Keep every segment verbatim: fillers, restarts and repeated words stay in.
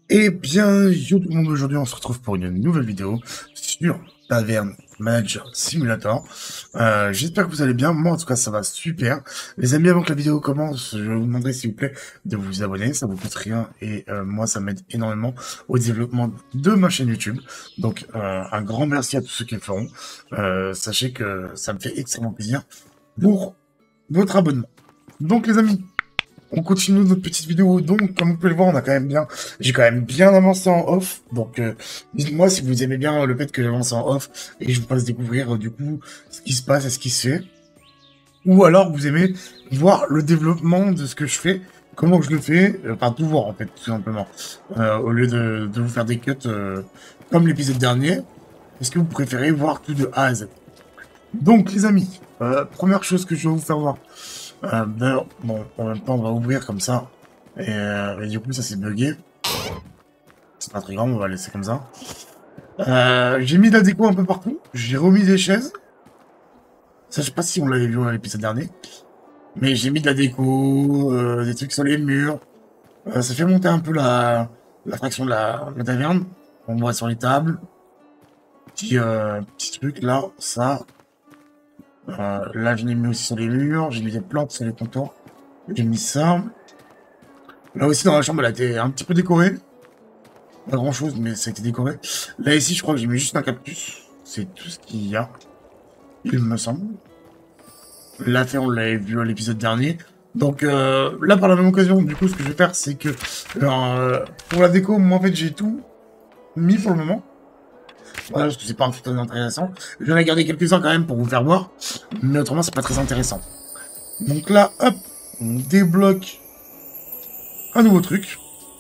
Eh bien, yo tout le monde, aujourd'hui on se retrouve pour une nouvelle vidéo sur Taverne Manager Simulator. Euh, J'espère que vous allez bien, moi en tout cas ça va super. Les amis, avant que la vidéo commence, je vous demanderai s'il vous plaît de vous abonner, ça vous coûte rien et euh, moi ça m'aide énormément au développement de ma chaîne YouTube. Donc euh, un grand merci à tous ceux qui le feront. Euh, sachez que ça me fait extrêmement plaisir pour votre abonnement. Donc les amis, on continue notre petite vidéo, donc comme vous pouvez le voir, on a quand même bien, j'ai quand même bien avancé en off, donc euh, dites-moi si vous aimez bien le fait que j'avance en off et je vous fasse découvrir euh, du coup ce qui se passe et ce qui se fait, ou alors vous aimez voir le développement de ce que je fais, comment je le fais, euh, enfin tout voir en fait, tout simplement, euh, au lieu de, de vous faire des cuts euh, comme l'épisode dernier. Est-ce que vous préférez voir tout de A à Z? Donc les amis, euh, première chose que je vais vous faire voir. Euh, D'ailleurs, bon, en même temps, on va ouvrir comme ça. Et, euh, et du coup, ça s'est bugué. C'est pas très grave, on va laisser comme ça. Euh, j'ai mis de la déco un peu partout. J'ai remis des chaises. Ça, je sais pas si on l'avait vu à l'épisode dernier. Mais j'ai mis de la déco, euh, des trucs sur les murs. Euh, ça fait monter un peu la, la fraction de la, la taverne. On voit sur les tables. Petit, euh, petit truc là, ça. Euh, là, je l'ai mis aussi sur les murs. J'ai mis des plantes sur les contours. J'ai mis ça. Là aussi, dans la chambre, elle a été un petit peu décorée. Pas grand chose, mais ça a été décoré. Là, ici, je crois que j'ai mis juste un cactus. C'est tout ce qu'il y a. Il me semble. Là, fait, on l'avait vu à l'épisode dernier. Donc, euh, là, par la même occasion, du coup, ce que je vais faire, c'est que euh, pour la déco, moi, en fait, j'ai tout mis pour le moment. Voilà, parce que c'est pas un truc très intéressant. J'en ai gardé quelques-uns quand même pour vous faire voir. Mais autrement, c'est pas très intéressant. Donc là, hop, on débloque un nouveau truc.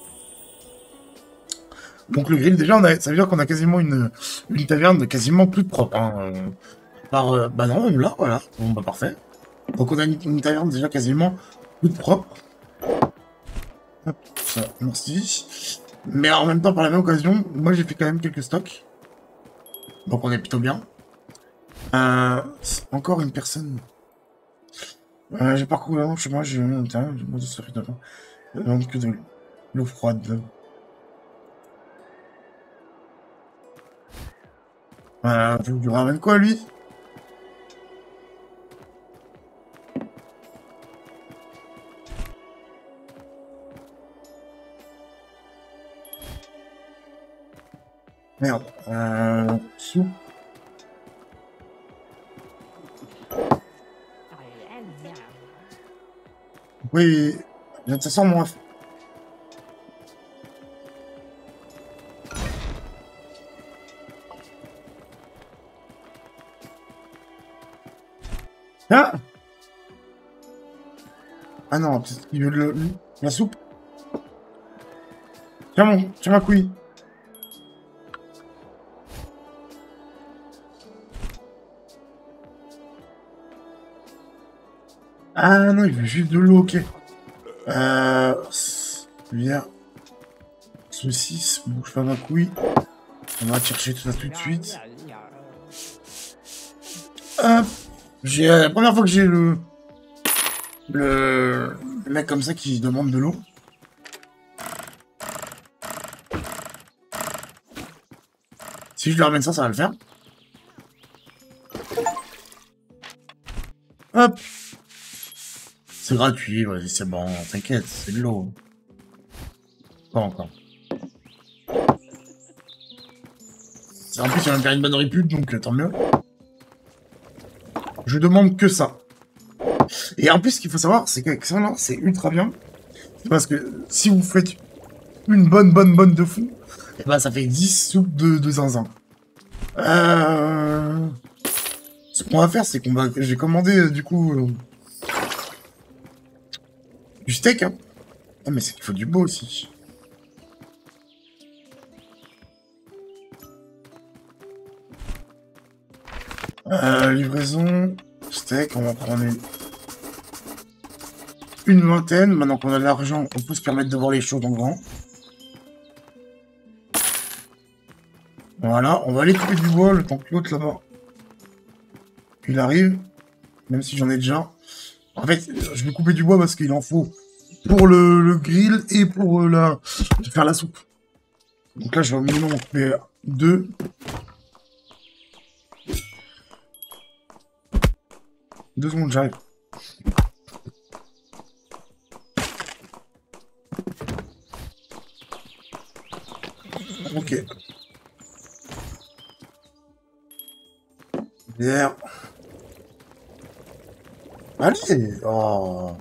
Donc le grill, déjà, on a, ça veut dire qu'on a quasiment une, une taverne quasiment toute propre. Hein, euh, par, euh, bah non, même là, voilà. Bon, bah parfait. Donc on a une, une taverne déjà quasiment toute propre. Hop, ça, merci. Mais en même temps, par la même occasion, moi j'ai fait quand même quelques stocks. Donc on est plutôt bien. Euh, encore une personne. Euh, j'ai parcouru chez moi, j'ai eu un temps, j'ai mangé ça fait de donc que de l'eau froide. Euh, je lui ramène quoi, lui? Merde. Euh... Soupe. Oui, ça sent moi. Ah! Ah non, il veut le, la soupe. Tiens mon, tiens ma couille. Ah non, il veut juste de l'eau, ok. Euh... Bien. Saucisse, bouge pas ma couille. On va chercher tout ça tout de suite. Hop. J'ai la première fois que j'ai le... le... le mec comme ça qui demande de l'eau. Si je lui ramène ça, ça va le faire. Hop. C'est gratuit, vas-y, c'est bon, t'inquiète, c'est de l'eau. Pas encore. En plus, il va me faire une bonne répute, donc tant mieux. Je demande que ça. Et en plus, ce qu'il faut savoir, c'est qu'avec ça, là, c'est ultra bien. Parce que si vous faites une bonne, bonne, bonne de fou, et ben ça fait dix soupes de, de zinzin. Euh... Ce qu'on va faire, c'est qu'on va... J'ai commandé, euh, du coup... Euh... du steak, hein. Ah, mais c'est qu'il faut du beau aussi. Euh, livraison... Steak, on va prendre une... une vingtaine. Maintenant qu'on a de l'argent, on peut se permettre de voir les choses en grand. Voilà, on va aller couper du bois le temps que l'autre là-bas il arrive, même si j'en ai déjà. En fait, je vais couper du bois parce qu'il en faut pour le, le grill et pour euh, la... faire la soupe. Donc là, je vais au minimum en couper deux. Deux secondes, j'arrive. Ok. Bière. Allez. Oh.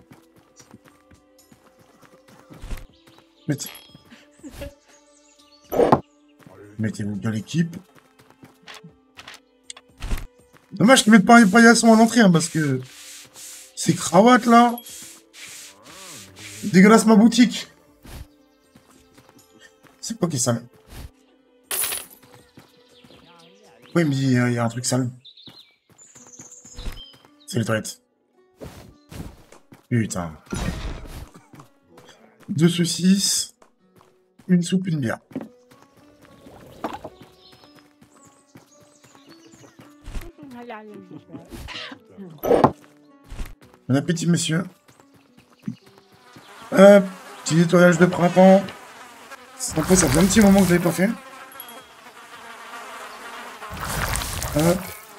Mettez... Mettez-vous dans l'équipe. Dommage qu'ils mettent pas un paillasson à l'entrée, hein, parce que... Ces cravates, là... Dégueulasse ma boutique. C'est quoi qui est sale? Oui, il me dit, il y a un truc sale. C'est les toilettes. Putain. Deux saucisses. Une soupe, une bière. Bon appétit, messieurs. Hop, petit nettoyage de printemps. Après, ça fait un petit moment que je l'avais pas fait. Hop.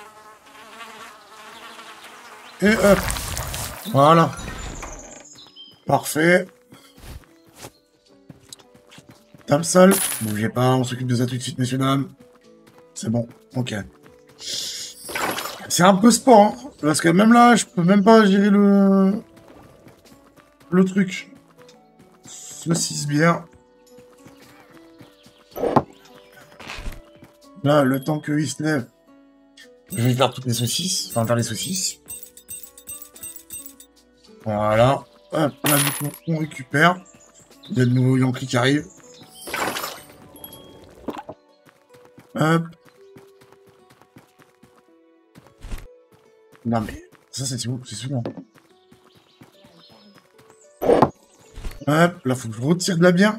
Et hop. Voilà. Parfait. Table sale. Bougez pas, on s'occupe de ça tout de suite, messieurs, dames. C'est bon, ok. C'est un peu sport, hein, parce que même là, je peux même pas gérer le... Le truc. Saucisse bière. Là, le temps qu'il se lève, je vais faire toutes les saucisses. Enfin, faire les saucisses. Voilà. Hop, là, du coup, on récupère. Il y a de nouveaux Yankees qui arrivent. Hop. Non, mais ça, c'est où? C'est souvent. Hop, là, faut que je retire de la bière.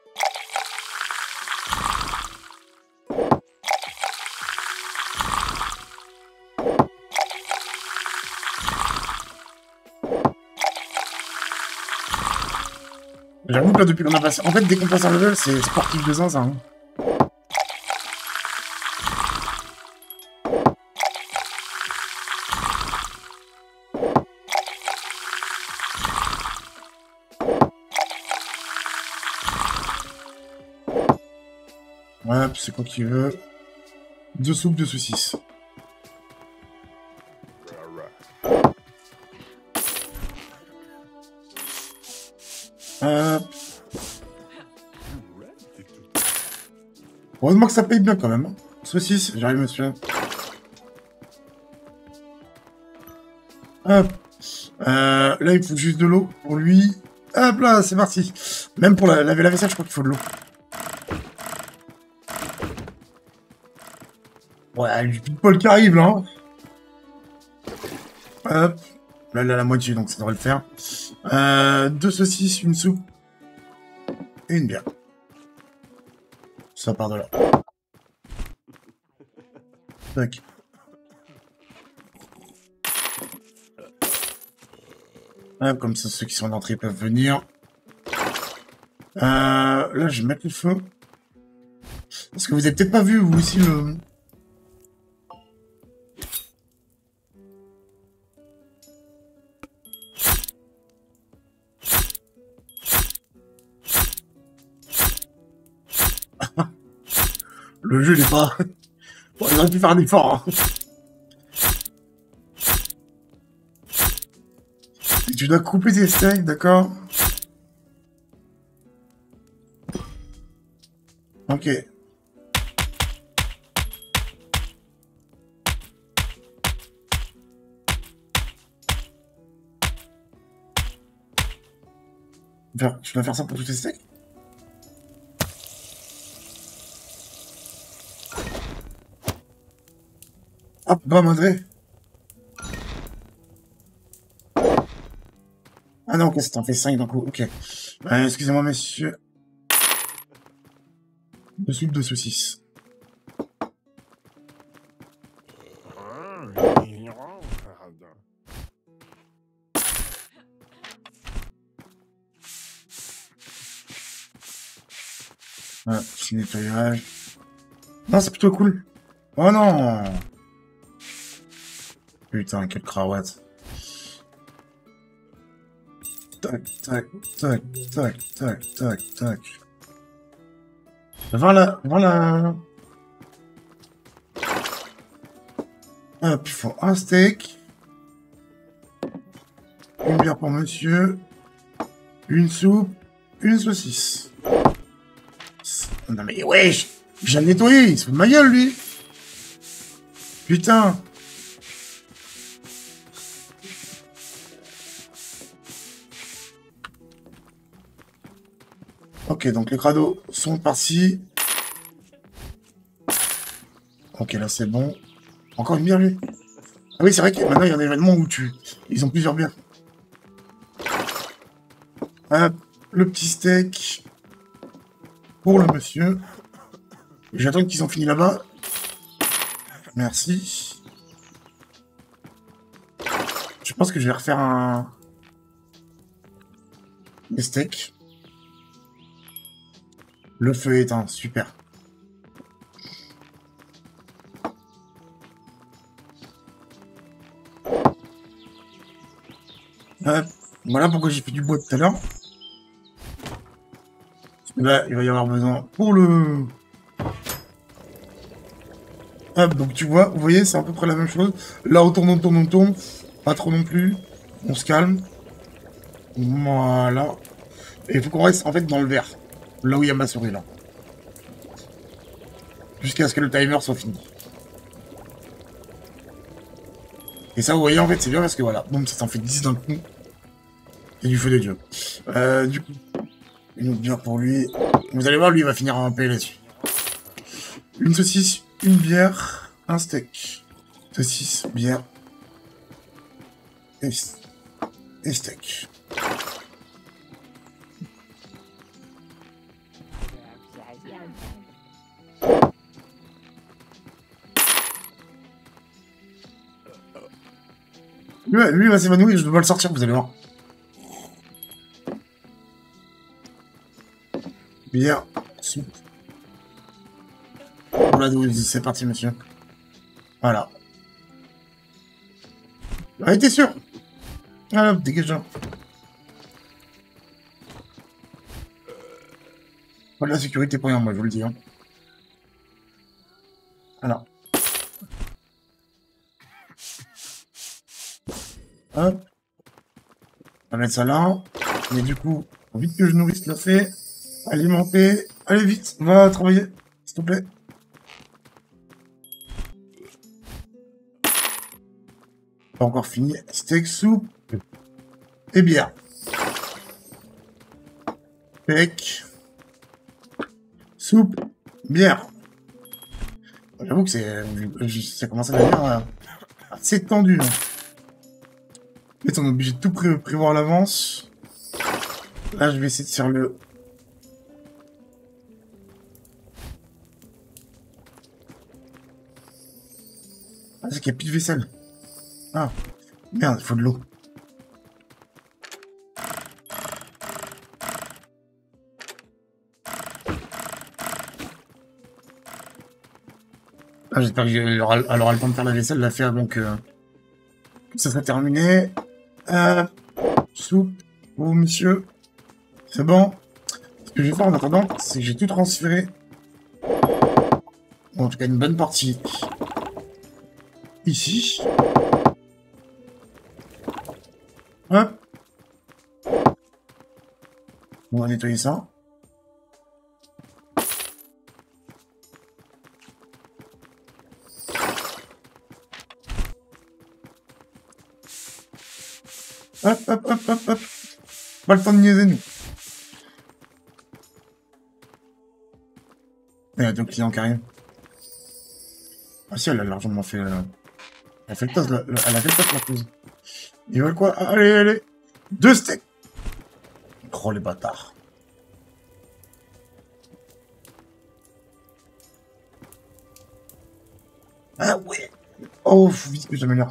J'avoue que là, depuis qu'on a passé... En fait, dès qu'on passe un level, c'est sportif de zinzin. Hein. Ouais, c'est quoi qu'il veut. Deux soupes, deux saucisses. Hop. Heureusement que ça paye bien quand même. Saucisse, j'arrive monsieur. Hop. Euh, là, il faut juste de l'eau pour lui. Hop là, c'est parti. Même pour la, laver la vaisselle, je crois qu'il faut de l'eau. Ouais, du Paul qui arrive là. Hein. Hop. Là, il a la moitié, donc ça devrait le faire. Euh, deux saucisses, une soupe. Et une bière. Ça part de là. Tac. Hop, comme ça, ceux qui sont en entrée peuvent venir. Euh, là, je vais mettre le feu. Parce que vous avez peut-être pas vu, vous aussi, le... Le jeu, il est pas... Bon, il aurait pu faire un effort, hein. Et tu dois couper tes steaks, d'accord? Ok. Tu dois faire ça pour tous tes steaks? Hop, bam, André. Ah non, ok, ça t'en fait cinq d'un coup, ok. Euh, excusez-moi, messieurs. Deux soupes de saucisses. Ouais, petit nettoyage. Non, c'est plutôt cool. Oh non! Putain, quelle cravate. Tac, tac, tac, tac, tac, tac, tac. Voilà, voilà. Hop, il faut un steak. Une bière pour monsieur. Une soupe. Une saucisse. Non mais wesh, j'ai nettoyé, il se fout de ma gueule lui. Putain. Ok, donc les crados sont partis. Ok, là c'est bon. Encore une bière lui. Ah oui, c'est vrai que maintenant il y a un événement où tu... Ils ont plusieurs bières. Hop, le petit steak. Pour le monsieur. J'attends qu'ils ont fini là-bas. Merci. Je pense que je vais refaire un... Des steaks. Le feu est éteint, super. Hop. Voilà pourquoi j'ai fait du bois tout à l'heure. Là, il va y avoir besoin pour le... Hop, donc tu vois, vous voyez, c'est à peu près la même chose. Là, on tourne, on tourne, on tourne. Pas trop non plus. On se calme. Voilà. Et il faut qu'on reste, en fait, dans le vert. Là où il y a ma souris, là. Jusqu'à ce que le timer soit fini. Et ça, vous voyez, en fait, c'est bien parce que voilà. Donc, ça s'en fait dix d'un coup. Et du feu de Dieu. Euh, du coup, une autre bière pour lui. Vous allez voir, lui, il va finir en paix là-dessus. Une saucisse, une bière, un steak. Saucisse, bière. Et, et steak. Lui, lui il va s'évanouir, je dois le sortir, vous allez voir. Bière, soupe. Voilà, c'est parti, monsieur. Voilà. Ah, t'es sûr? Voilà, dégage là. Pas de la sécurité pour rien, moi, je vous le dis. Hein. Voilà. Hop. On va mettre ça là. Mais du coup, faut vite que je nourrisse le fait. Alimenter. Allez, vite, va travailler, s'il te plaît. Pas encore fini. Steak, soupe. Et bière. Steak. Soupe. Bière. J'avoue que c'est... ça commence à devenir assez tendu. Hein. En fait, on est obligé de tout pré prévoir à l'avance. Là, je vais essayer de faire le... Ah, c'est qu'il n'y a plus de vaisselle. Ah, merde, il faut de l'eau. Ah, j'espère qu'elle aura, aura le temps de faire la vaisselle, la faire donc euh, ça sera terminé. Euh, soupe, oh monsieur, c'est bon. Ce que je vais faire en attendant, c'est que j'ai tout transféré. Bon, en tout cas, une bonne partie ici. Hop. On va nettoyer ça. Hop, hop, hop, hop, hop. Pas le temps de niaiser, nous. Il y a deux clients qui arrivent. Ah si, elle a largement fait... Euh... Elle a fait le tas, la... elle a fait le tas, la pause. Ils veulent quoi? Allez, allez. Deux steaks. Oh, les bâtards. Ah ouais. Oh, faut vite que j'améliore.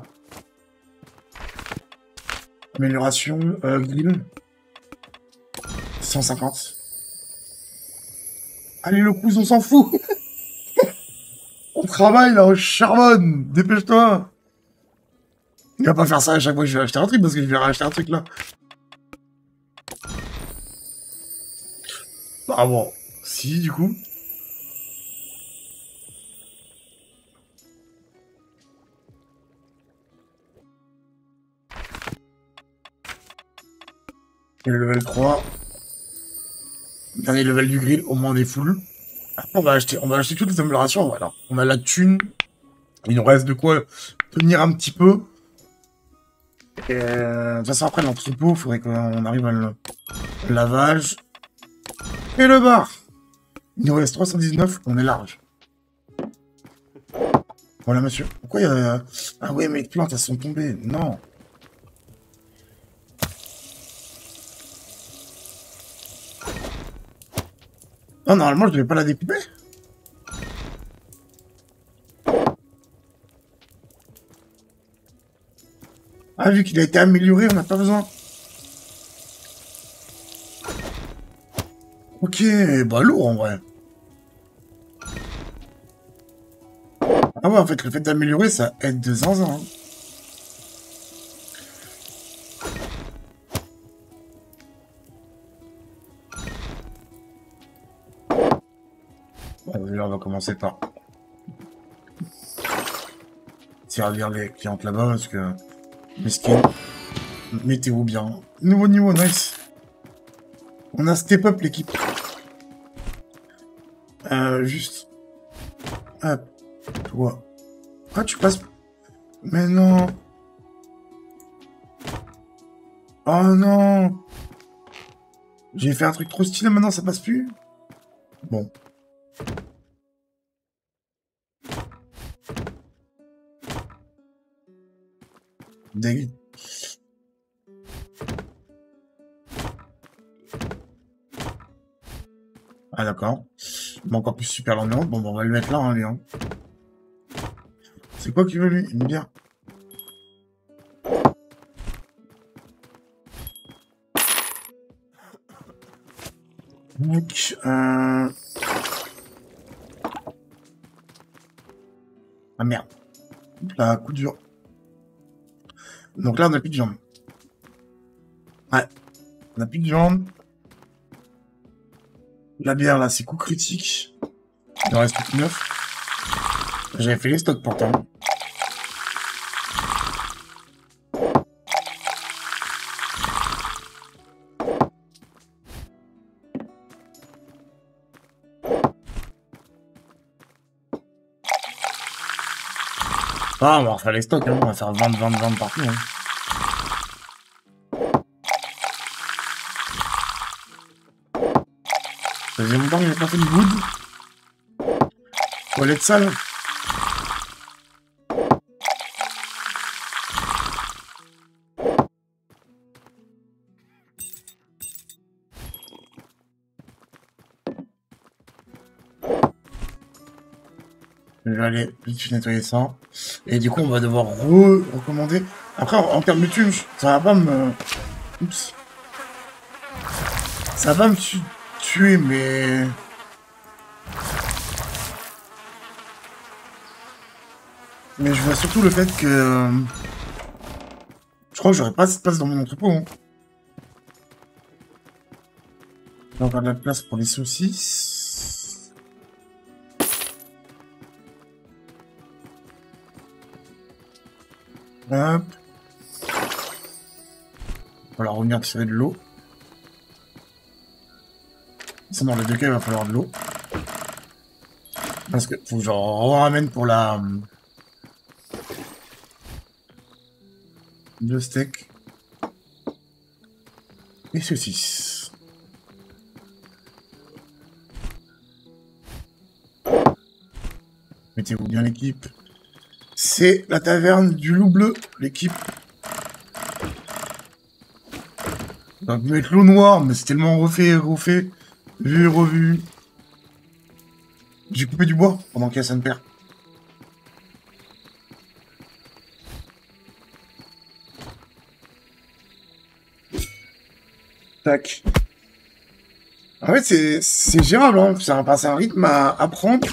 Amélioration, euh, grill. cent cinquante. Allez, le cousin, on s'en fout. On travaille, là, on charbonne. Dépêche-toi. Il va pas faire ça à chaque fois que je vais acheter un truc, parce que je vais racheter un truc, là. Ah bon. Si, du coup. Et le level trois. Dernier level du grill, au moins on est full. Après, on va acheter, on va acheter toutes les améliorations, voilà. On a la thune. Il nous reste de quoi tenir un petit peu. Et euh, de toute façon, après, l'entrepôt, il faudrait qu'on arrive à le lavage. Et le bar. Il nous reste trois cent dix-neuf, on est large. Voilà, monsieur. Pourquoi il y a... Ah ouais, mais les plantes, elles sont tombées. Non. Non, normalement, je devais pas la découper. Ah, vu qu'il a été amélioré, on n'a pas besoin. Ok, bah lourd en vrai. Ah ouais, en fait, le fait d'améliorer, ça aide de zinzin. Hein. Bon, là, on va commencer par servir les clientes là-bas, parce que... Mesquine. Mettez-vous bien. Nouveau niveau, nice. On a step up l'équipe. Euh, juste... Ah, toi. Ah, tu passes... Mais non. Oh non. J'ai fait un truc trop stylé, maintenant ça passe plus. Bon. Dég. Ah d'accord. Bon, encore plus super lendemain. Bon, bon, on va le mettre là, hein, lui. Hein. C'est quoi qu'il veut, lui? Une bière. Donc, euh... Ah merde. Là, coup dur. Donc là, on n'a plus de jambes. Ouais. On n'a plus de jambes. La bière, là, c'est coup critique. Il en reste plus que neuf. J'avais fait les stocks pourtant. Ah, on va refaire les stocks, hein. On va faire vingt, vingt, vingt partout. Hein. Ça faisait longtemps que j'avais pas fait de wood. Toilette sale. Je vais aller vite fait nettoyer ça. Et du coup, on va devoir re recommander. Après, en, en termes de thunes, ça va pas me... Oups. Ça va pas me tu tuer, mais... Mais je vois surtout le fait que... Je crois que j'aurais pas assez de place dans mon entrepôt. Hein. On va avoir de la place pour les saucisses. Hop. Il va falloir revenir tirer de l'eau. Ça, dans les deux cas, il va falloir de l'eau. Parce que faut que j'en ramène pour la... Deux steaks. Et saucisses. Mettez-vous bien l'équipe. C'est la taverne du loup bleu, l'équipe. On va mettre l'eau noire, mais c'est tellement refait, refait, vu et revu. J'ai coupé du bois pendant qu'il y a ça me perd. Tac. En fait, c'est c'est gérable, hein. C'est un, enfin, c'est un rythme à apprendre.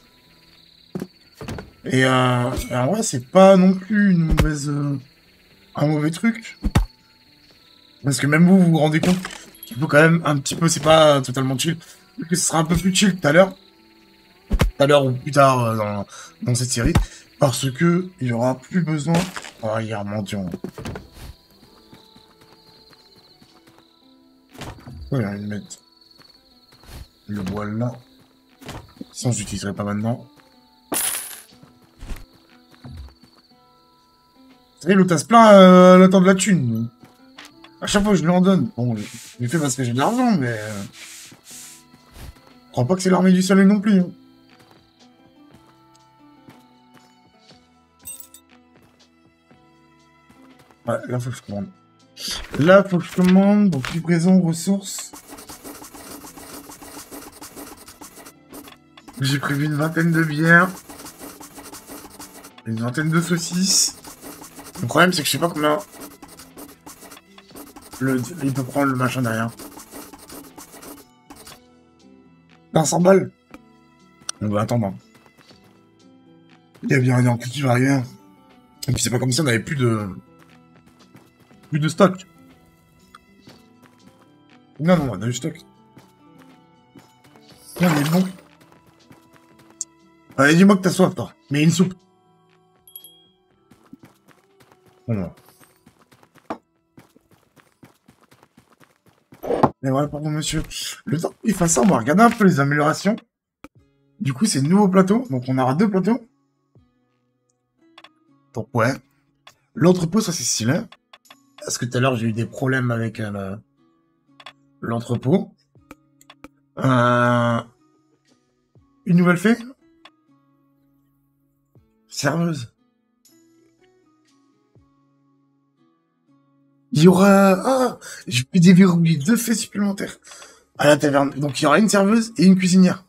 Et, euh, et en vrai, c'est pas non plus une mauvaise, euh, un mauvais truc. Parce que même vous, vous vous rendez compte qu'il faut quand même un petit peu, c'est pas totalement chill. Que ce sera un peu plus chill tout à l'heure. Tout à l'heure ou plus tard euh, dans, dans cette série. Parce que il y aura plus besoin. Oh, il y a un mendiant. Ouais, il y a une mettre le bois là. Sinon, je l'utiliserai pas maintenant. Vous savez, l'autre, elle se plaint euh, à l'attendre de la thune. À chaque fois, je lui en donne. Bon, je l'ai fait parce que j'ai de l'argent, mais... Euh... Je crois pas que c'est l'armée du soleil non plus. Hein. Ouais, là, faut que je commande. Là, faut que je commande. Donc, livraison, ressources. J'ai prévu une vingtaine de bières. Une vingtaine de saucisses. Le problème, c'est que je sais pas combien... Le... Il peut prendre le machin derrière. cinq cents balles. On va attendre. Il y a bien un qui va arriver. Et puis c'est pas comme si on avait plus de... Plus de stock. Non, non, on a du stock. Non, mais bon. Allez, dis-moi que t'as soif, toi. Mais une soupe. Voilà. Et voilà, pardon, monsieur. Le temps qu'il fasse ça, on va regarder un peu les améliorations. Du coup, c'est nouveau plateau. Donc, on aura deux plateaux. Donc, ouais. L'entrepôt, ça, c'est stylé. Parce que tout à l'heure, j'ai eu des problèmes avec euh, l'entrepôt. Euh... Une nouvelle fée. Serveuse. Il y aura... Ah, je peux déverrouiller deux fées supplémentaires à la taverne. Donc, il y aura une serveuse et une cuisinière.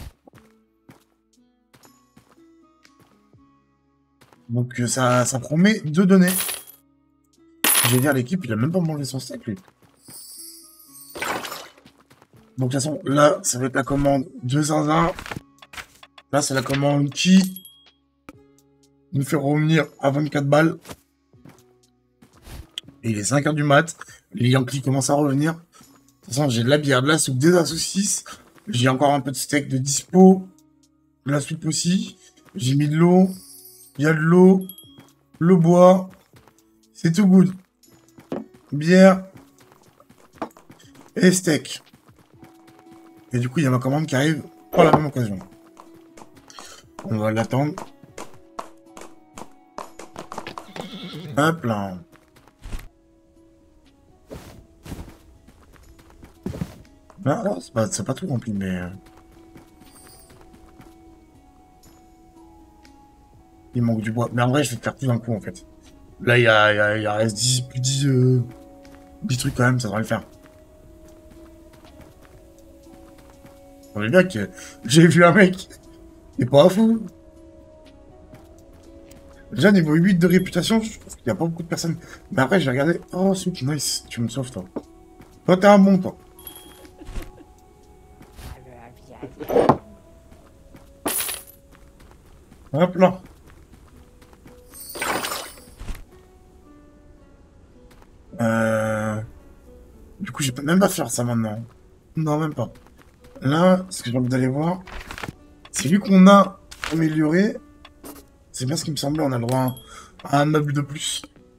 Donc, ça, ça promet de donner. Je vais dire, l'équipe, il a même pas mangé son steak, lui. Donc, de toute façon, là, ça va être la commande de zinzin. Là, c'est la commande qui nous fait revenir à vingt-quatre balles. Et il est cinq heures du mat. Les Yankees commencent à revenir. De toute façon, j'ai de la bière, de la soupe, des saucisses. J'ai encore un peu de steak de dispo. De la soupe aussi. J'ai mis de l'eau. Il y a de l'eau. Le bois. C'est tout good. Bière. Et steak. Et du coup, il y a ma commande qui arrive par la même occasion. On va l'attendre. Hop là. Ah, non, c'est pas, pas tout rempli, mais... Il manque du bois. Mais en vrai, je vais faire tout d'un coup, en fait. Là, il y a, il y a, il y a reste dix, plus dix, euh, dix trucs quand même, ça devrait le faire. On est bien que j'ai vu un mec. Il est pas fou. Déjà, niveau huit de réputation, je pense qu'il n'y a pas beaucoup de personnes. Mais après, j'ai regardé. Oh, c'est nice. Tu me sauves, toi. Toi, t'es un bon, toi. Hop là. Euh... Du coup, je peux même pas faire ça maintenant. Non, même pas. Là, ce que j'ai envie d'aller voir, c'est vu qu'on a amélioré. C'est bien ce qui me semblait, on a le droit à un meuble de plus.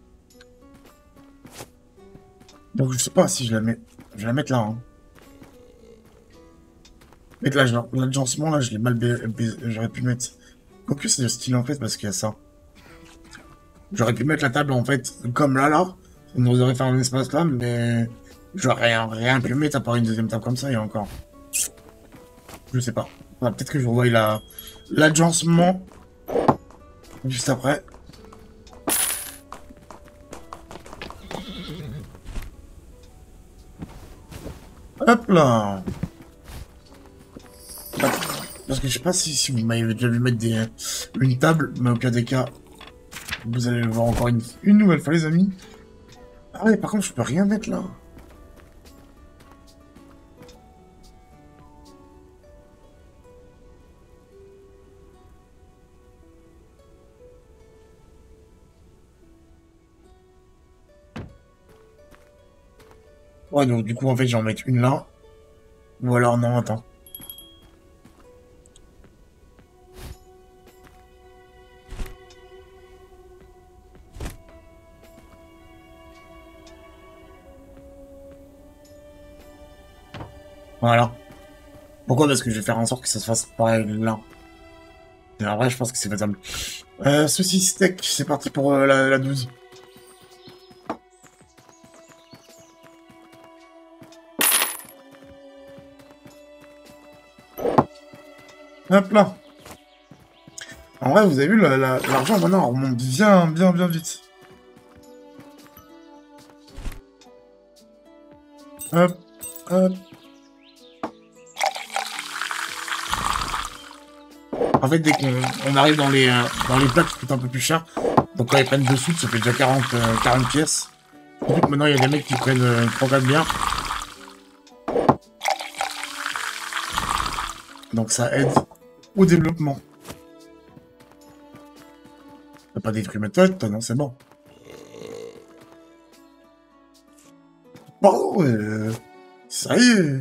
Donc, je sais pas si je la mets. Je vais la mettre là. Hein. Mettre là, l'agencement, là, je l'ai mal. J'aurais pu mettre. Quoique, c'est le style en fait, parce qu'il y a ça. J'aurais pu mettre la table en fait, comme là, là. On nous aurait fait un espace là, mais. J'aurais rien, rien pu mettre à part une deuxième table comme ça, et encore. Je sais pas. Enfin, peut-être que je revois la l'agencement juste après. Hop là. Parce que je sais pas si, si vous m'avez déjà vu mettre des, une table, mais au pire des cas, vous allez le voir encore une, une nouvelle fois, les amis. Ah ouais, par contre, je peux rien mettre là. Ouais, donc du coup, en fait, j'en mettre une là. Ou alors, non, attends. Voilà. Pourquoi? Parce que je vais faire en sorte que ça se fasse pareil là. Et en vrai, je pense que c'est faisable. Euh, saucisse steak, c'est parti pour euh, la, la douze. Hop là. En vrai, vous avez vu, l'argent la, l'argent maintenant on remonte bien, bien, bien vite. Hop, hop. En fait, dès qu'on on arrive dans les, euh, dans les plats qui coûtent un peu plus cher, donc quand ils prennent deux sous, ça fait déjà quarante, euh, quarante pièces. Surtout que maintenant, il y a des mecs qui prennent euh, trois quatre bières. Donc ça aide au développement. T'as pas détruit ma tête, toi, non, c'est bon. Pardon, euh, ça y est.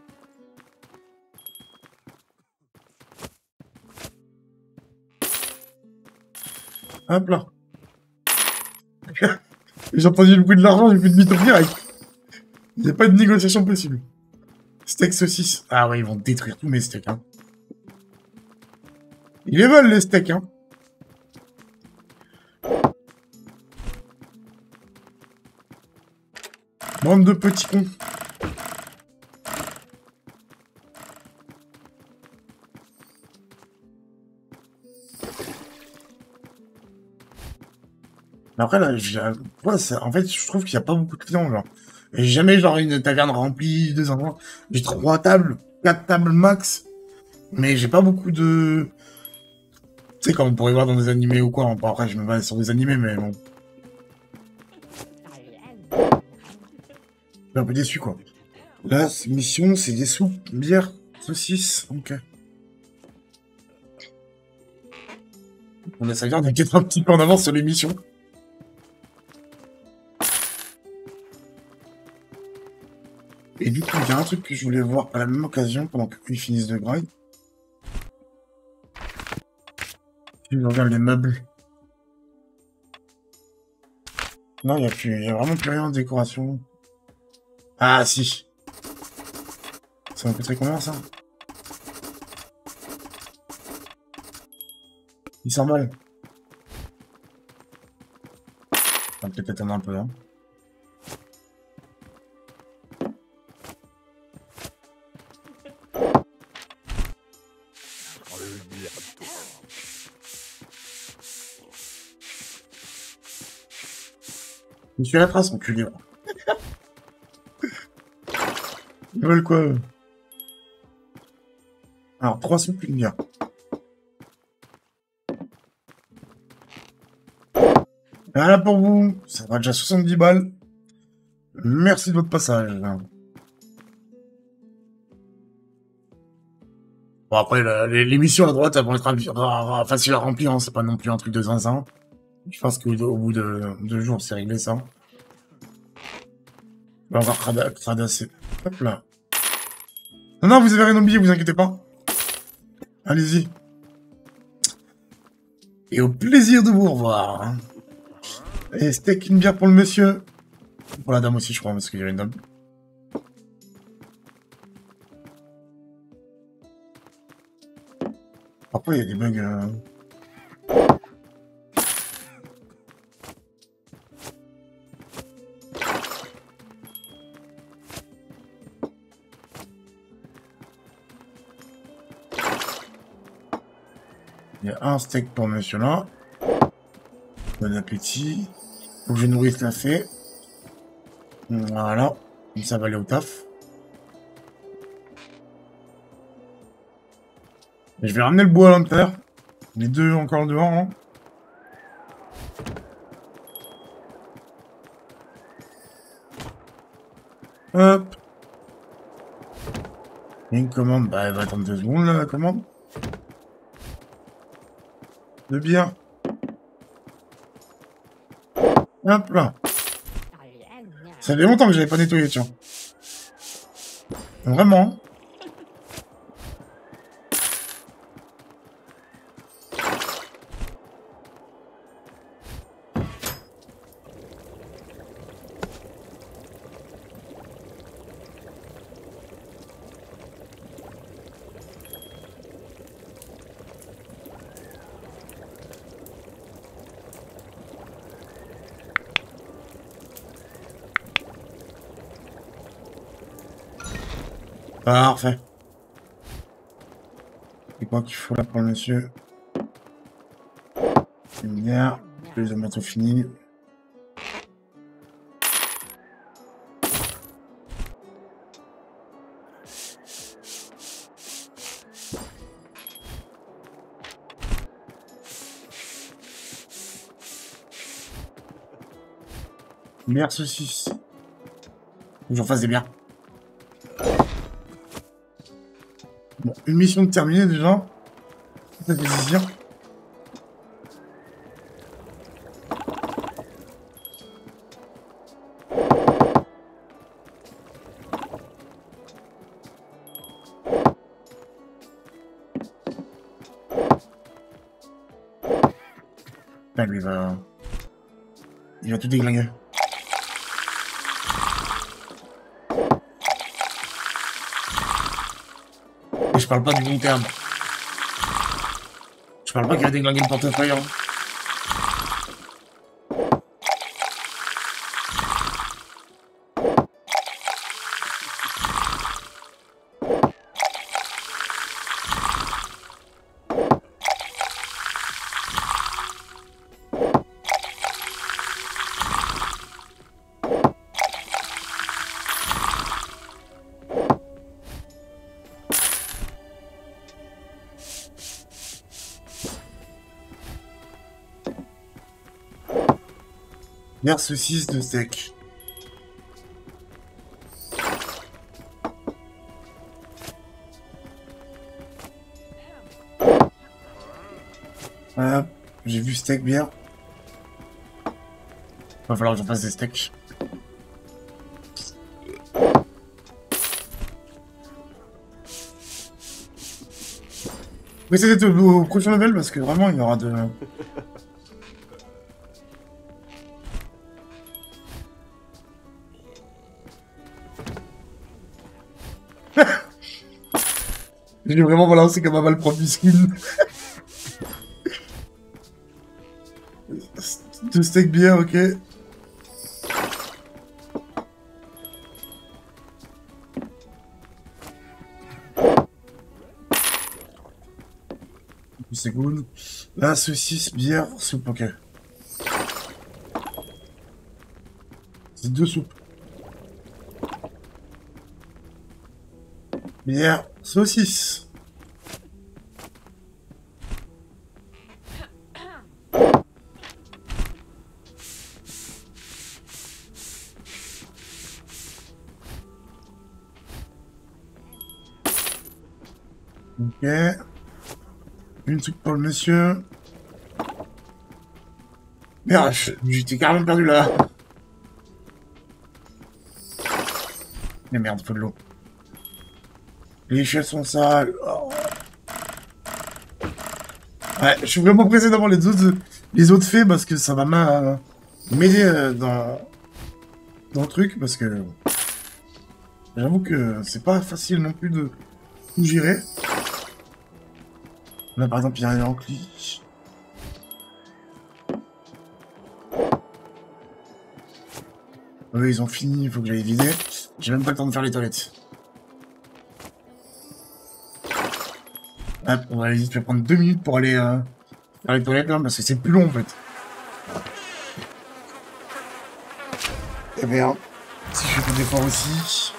Hop là. J'ai entendu le bruit de l'argent, j'ai fait demi-tour direct. Il n'y a pas de négociation possible. Steak saucisse. Ah ouais, ils vont détruire tous mes steaks, hein. Ils les veulent, les steaks, hein. Bande de petits cons. Mais après, là, j'ai- ouais, ça- en fait, je trouve qu'il n'y a pas beaucoup de clients, genre. Et j'ai jamais, genre, une taverne remplie, deux endroits. J'ai trois tables, quatre tables max. Mais j'ai pas beaucoup de... Tu sais, comme on pourrait voir dans des animés ou quoi. Bon, après, je me base sur des animés, mais bon. Je suis un peu déçu, quoi. Là, mission, c'est des soupes, bière, saucisse. Ok. On a ça vient d'être un petit peu en avance sur l'émission. Et du coup, il y a un truc que je voulais voir à la même occasion pendant qu'ils finissent de grind. Je regarde les meubles. Non, il n'y a plus, il y a vraiment plus rien en décoration. Ah, si. Ça me coûterait combien, ça? huit cents balles. Ça va peut-être attendre un peu, hein. Je suis à la trace, enculé. Ils veulent quoi, eux? Alors, trois soupes, une bière. Voilà pour vous. Ça va déjà soixante-dix balles. Merci de votre passage. Bon, après, la- les, les missions à droite, elles vont être ravi- ra- ra- faciles à remplir, hein. C'est pas non plus un truc de zinzin. Je pense qu'au au bout de deux jours, c'est réglé, ça. On va encore crada- cradasser. Hop là. Non, non, vous avez rien oublié, vous inquiétez pas. Allez-y. Et au plaisir de vous revoir, hein. Et steak, une bière pour le monsieur. Pour la dame aussi, je crois, parce qu'il y avait une dame. Après, il y a des bugs... euh, Il y a un steak pour monsieur là. Bon appétit. Faut que je nourrisse la fée. Voilà. Comme ça va aller au taf. Et je vais ramener le bois à l'intérieur. Les deux encore dehors, hein. Hop. Et une commande. Bah, elle va attendre deux secondes, là, la commande. De bière. Hop là. Ça fait longtemps que j'avais pas nettoyé, tiens. Vraiment. Parfait. C'est quoi qu'il faut là pour le monsieur? Bien. Les hommes bientôt fini. Bière saucisse. Faut que j'en fasse des bières. Bon, une mission terminée déjà. Ça fait plaisir. Là, lui va... Il va tout déglinguer. Et je parle pas du long terme. Je parle pas qu'il va déglinguer le portefeuille. Hein. Bière saucisse de steak. Voilà, j'ai vu steak bière. Va falloir que j'en fasse des steaks. Mais c'était au prochain level parce que vraiment il y aura de... J'ai vraiment balancé comme un mal propre du skin. Deux steaks bière, ok. C'est cool. La saucisse, bière, soupe, ok. C'est deux soupes. Bière, saucisse. Ok. Une truc pour le monsieur. Merde, j'étais carrément perdu là. Mais merde, faut de l'eau. Les échelles sont sales. Oh. Ouais, je suis vraiment pressé d'avoir les autres, les autres faits parce que ça va m'aider euh, dans, dans le truc parce que j'avoue que c'est pas facile non plus de tout gérer. Là par exemple il y a un enclis. Oui, ils ont fini, il faut que j'aille vider. J'ai même pas le temps de faire les toilettes. Hop, on va aller vite, je vais prendre deux minutes pour aller euh, faire les toilettes là, parce que c'est plus long en fait. Et bien, si je fais des efforts aussi.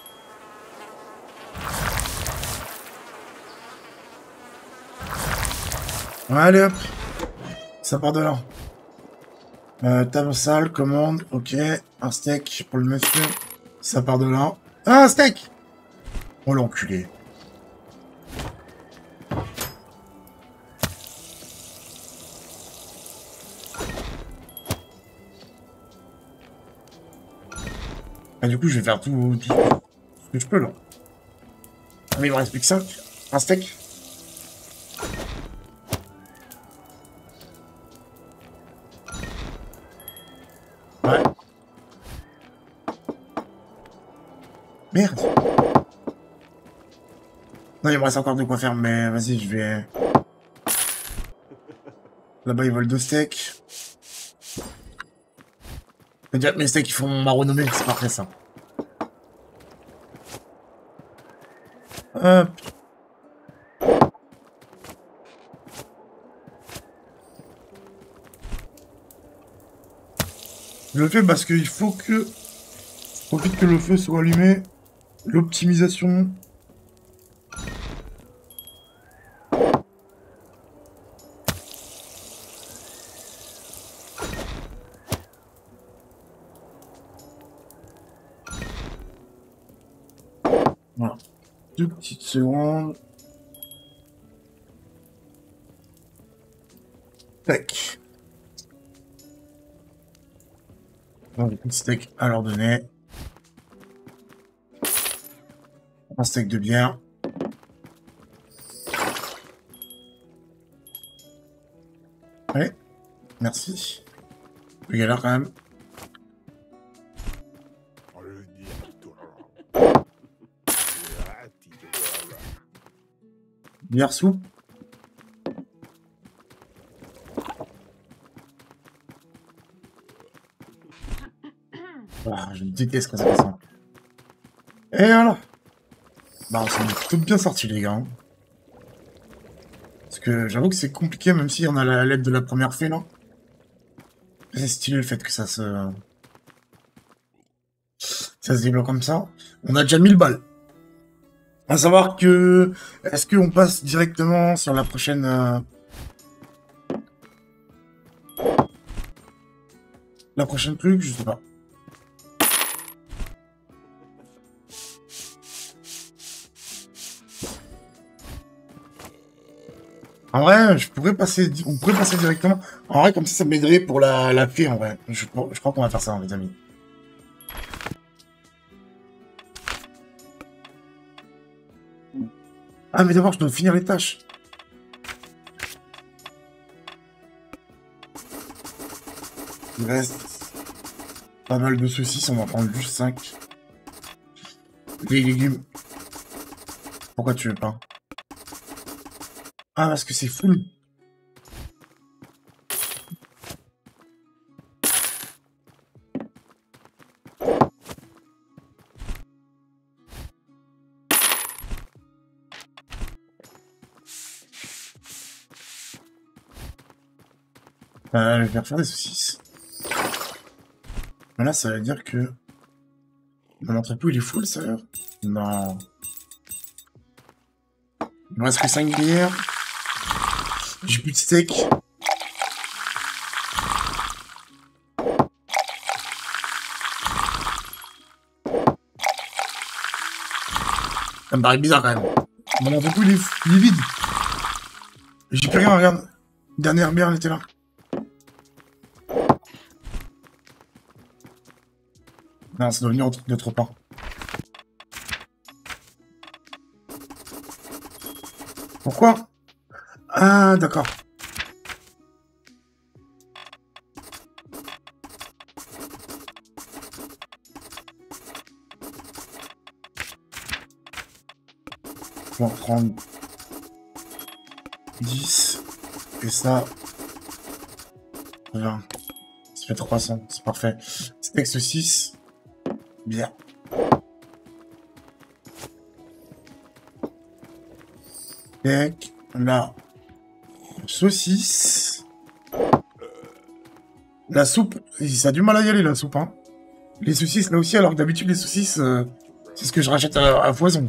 Allez hop, ça part de là. Euh, table sale, commande, ok. Un steak pour le monsieur, ça part de là. Ah, un steak! Oh l'enculé. Ah, du coup, je vais faire tout, tout ce que je peux là. Ah mais il me reste plus que cinq. Un steak. Ouais. Merde. Non, il me reste encore de quoi faire, mais vas-y, je vais... Là-bas, ils volent deux steaks. Je veux dire que mes steaks, ils font ma renommée, c'est parfait, ça. Hop. Je le fais parce qu'il faut que... Profite que le feu soit allumé. L'optimisation. Voilà. Deux petites secondes. Tac. Un steak à leur donner. Un steak de bière. Allez. Merci. Un peu galère quand même. Bière soupe. Ah, je déteste quand ça fait ça. Et voilà. Bah, on s'en est plutôt bien sorti, les gars. Parce que j'avoue que c'est compliqué, même si on a la lettre de la première fée, là. C'est stylé le fait que ça se... Ça se débloque comme ça. On a déjà mille balles. À savoir que... Est-ce qu'on passe directement sur la prochaine... Euh... La prochaine truc, je sais pas. En vrai, je pourrais passer, on pourrait passer directement. En vrai, comme ça, ça m'aiderait pour la, la fée, en vrai. Je, je crois qu'on va faire ça, les amis. Ah, mais d'abord, je dois finir les tâches. Il reste pas mal de saucisses, on va prendre juste cinq. Les légumes. Pourquoi tu veux pas? Ah, parce que c'est full. Euh, je vais refaire des saucisses. Mais là, ça veut dire que... Mon entrepôt, il est full, ça alors? Non. Il me reste que cinq bières. J'ai plus de steak. Ça me paraît bizarre quand même. Mon entrepôt, il est, il est vide. J'ai plus rien, regarde. Dernière bière, elle était là. Non, ça doit venir d'autre part. Pourquoi? Ah, d'accord. On va prendre dix. Et ça... vingt. Ça fait trois cents, c'est parfait. Steak saucisse. Bien. Steak. La saucisse. La soupe. Ça a du mal à y aller, la soupe. Hein. Les saucisses, là aussi, alors que d'habitude, les saucisses, euh, c'est ce que je rachète à, à foison.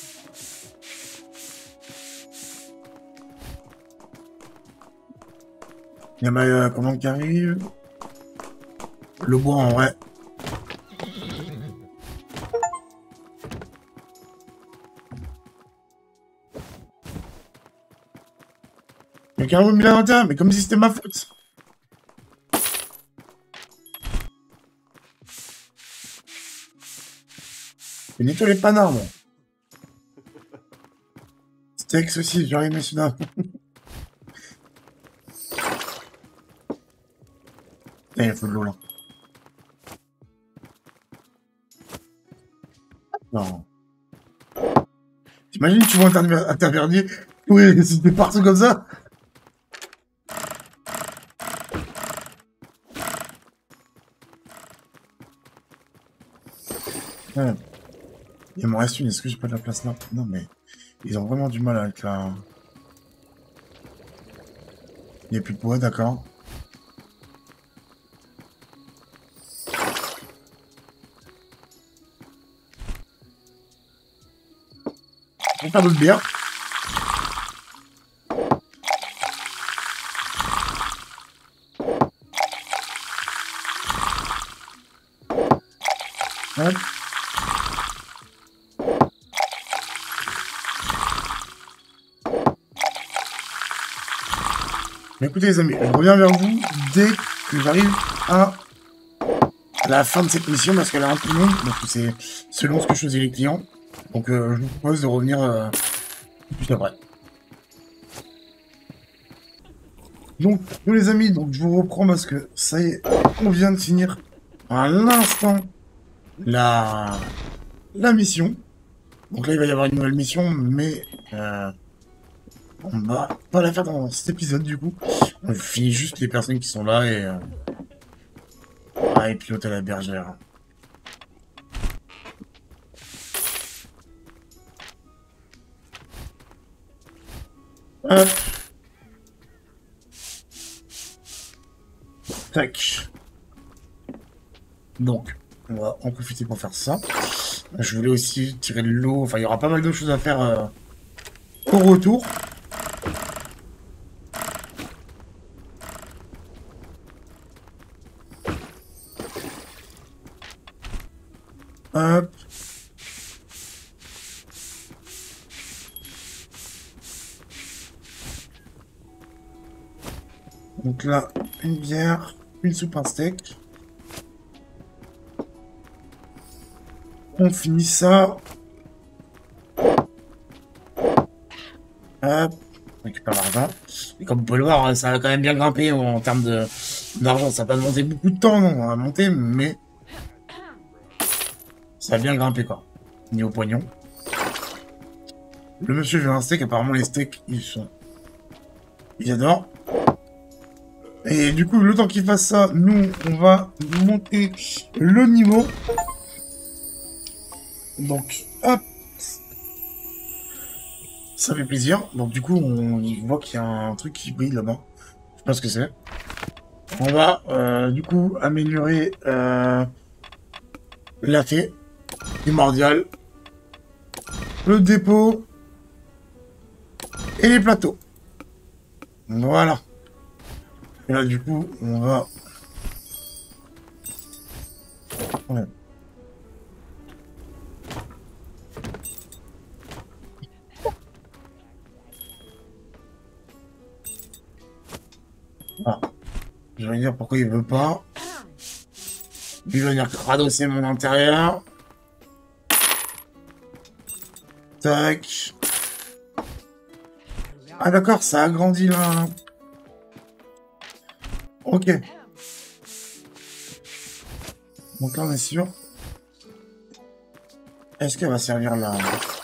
Il y a ma euh, commande qui arrive. Le bois, en vrai. Il y a carrément mis l'inventaire, mais comme si c'était ma faute. Je nettoie les panards, moi. Tex aussi, j'aurais aimé celui-là. Il y a faut de l'eau là. Non. T'imagines, tu vois un intervernier, oui, c'était partout comme ça. Ouais. Il m'en reste une, est-ce que j'ai pas de la place là? Non mais, ils ont vraiment du mal avec la... Il n'y a plus de bois, d'accord. On va faire d'autres bières. Ouais. Mais écoutez les amis, je reviens vers vous dès que j'arrive à la fin de cette mission parce qu'elle est un peu longue, donc c'est selon ce que choisissent les clients. Donc euh, je vous propose de revenir euh, juste après. Donc nous les amis, donc je vous reprends parce que ça y est, on vient de finir à l'instant la la mission. Donc là il va y avoir une nouvelle mission, mais euh, on va pas la faire dans cet épisode du coup. On finit juste les personnes qui sont là et euh, ah, et piloter la bergère. Hop. Tac. Donc, on va en profiter pour faire ça. Je voulais aussi tirer de l'eau. Enfin, il y aura pas mal de choses à faire euh, au retour. Hop. Donc là, une bière, une soupe, un steak. On finit ça. Hop. On récupère l'argent. Et comme vous pouvez le voir, ça a quand même bien grimpé en termes de d'argent. Ça n'a pas demandé beaucoup de temps non, à monter, mais ça a bien grimpé quoi. Niveau pognon. Le monsieur veut un steak, apparemment les steaks, ils sont... Ils adorent. Et du coup, le temps qu'il fasse ça, nous, on va monter le niveau. Donc, hop. Ça fait plaisir. Donc du coup, on voit qu'il y a un truc qui brille là-bas. Je sais pas ce que c'est. On va, euh, du coup, améliorer euh, la fée primordiale, le dépôt et les plateaux. Voilà. Et là, du coup, on va... Ouais. Ah. Je vais dire pourquoi il veut pas. Il va venir radosser mon intérieur. Tac. Ah d'accord, ça agrandit là. Ok. Donc là on est sûr. Est-ce qu'elle va servir là?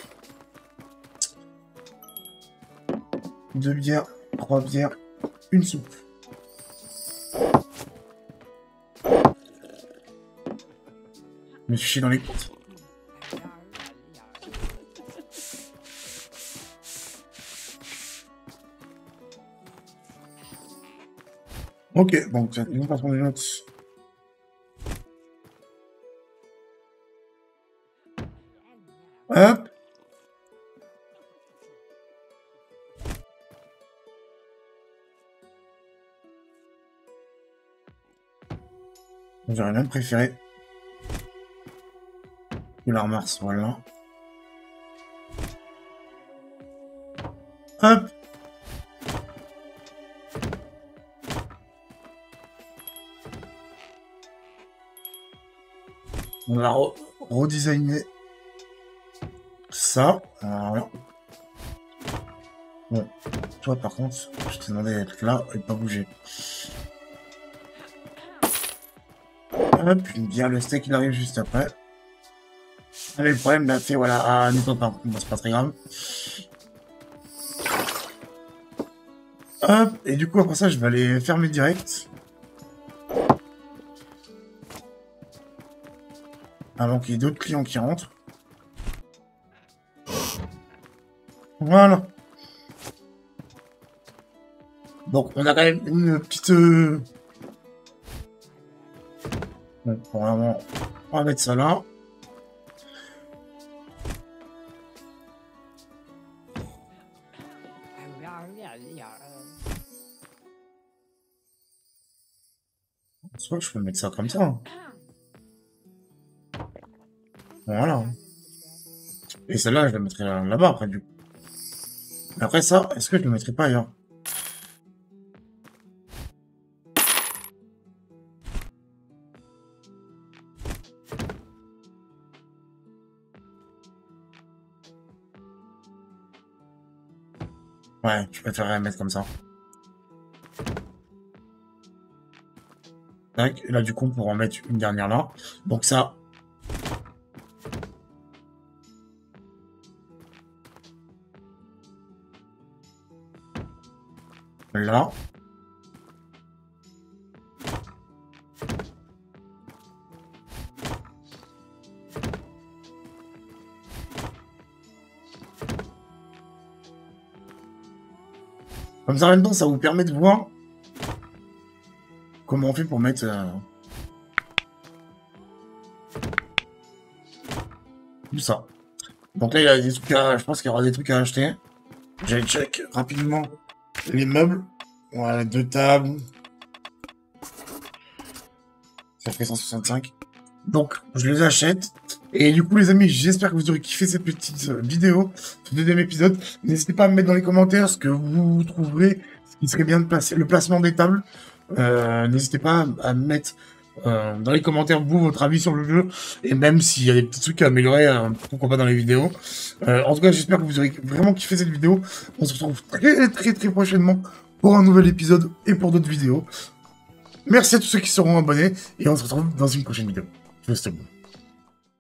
Deux bières, trois bières, une soupe. Je me suis chié dans les côtes. Ok, donc on va prendre des notes. Hop. J'aurais même préféré que la Mars, voilà. Hop. On va re redesigner ça. Voilà. Bon, toi par contre, je t'ai demandé d'être là et de pas bouger. Hop, bien le steak il arrive juste après. Avec le problème, là, fait voilà, ah, nettoie pas. Bon, c'est pas très grave. Hop, et du coup, après ça, je vais aller fermer direct. Avant qu'il y ait d'autres clients qui rentrent. Voilà. Donc, on a quand même une petite... Euh... Bon, vraiment, on va mettre ça là. Soit je peux mettre ça comme ça. Voilà. Et celle-là, je la mettrai là-bas après, du coup. Mais après ça, est-ce que je le mettrai pas ailleurs? Ouais, je préférerais la mettre comme ça. Tac, et là, du coup, on pourra en mettre une dernière là. Donc ça... Là. Comme ça, en même temps, ça vous permet de voir comment on fait pour mettre... Euh... tout ça. Donc là, il y a des trucs à... Je pense qu'il y aura des trucs à acheter. J'allais check rapidement les meubles. Voilà, deux tables. Ça fait cent soixante-cinq. Donc, je les achète. Et du coup, les amis, j'espère que vous aurez kiffé cette petite vidéo, ce deuxième épisode. N'hésitez pas à me mettre dans les commentaires ce que vous trouverez, ce qui serait bien de placer, le placement des tables. Euh, N'hésitez pas à me mettre euh, dans les commentaires, vous, votre avis sur le jeu. Et même s'il y a des petits trucs à améliorer, euh, pourquoi pas dans les vidéos. Euh, en tout cas, j'espère que vous aurez vraiment kiffé cette vidéo. On se retrouve très, très, très prochainement pour un nouvel épisode et pour d'autres vidéos. Merci à tous ceux qui seront abonnés. Et on se retrouve dans une prochaine vidéo. Je vous souhaite bon.